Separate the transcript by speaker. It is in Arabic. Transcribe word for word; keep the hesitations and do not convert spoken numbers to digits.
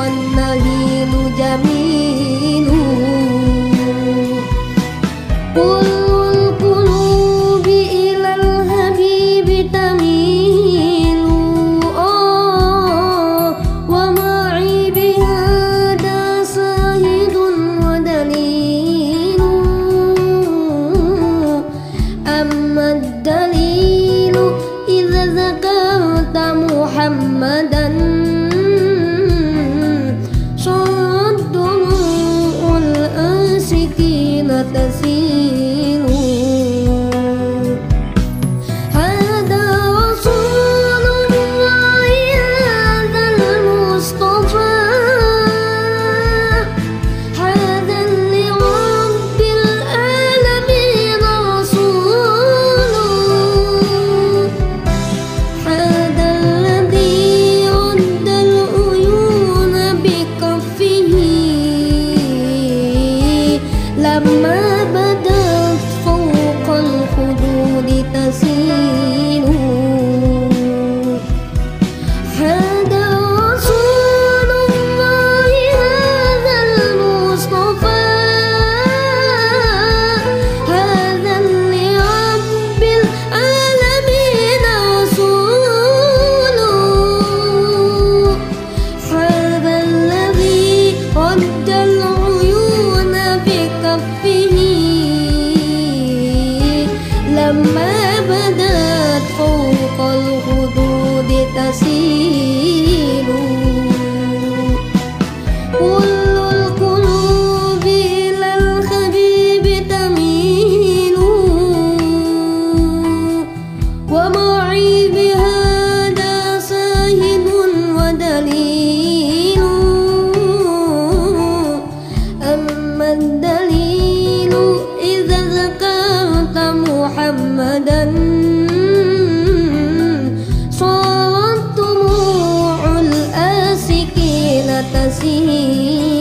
Speaker 1: والنهيل جميل كل القلوب إلى الحبيب تميل آه ومعي بهذا شاهد ودليل أما الدليل إذا ذكرت محمدا صارت دموع الآسكين تسيل هذا رسول الله هذا المصطفى هذا لرب العالمين رسول هذا الذي رد العيون بكفه لما بدت فوق الخدود تسيل هذا رسول الله هذا المصطفى هذا لرب العالمين رسول هذا الذي رد العيون بكفه لما بدت فوق الخدود تسيل كل القلوب إلى الحبيب تميل ومعي بهذا شاهد ودليل أما الدليل إذا ذكرت محمدا صارت دموع الآسكين تسيل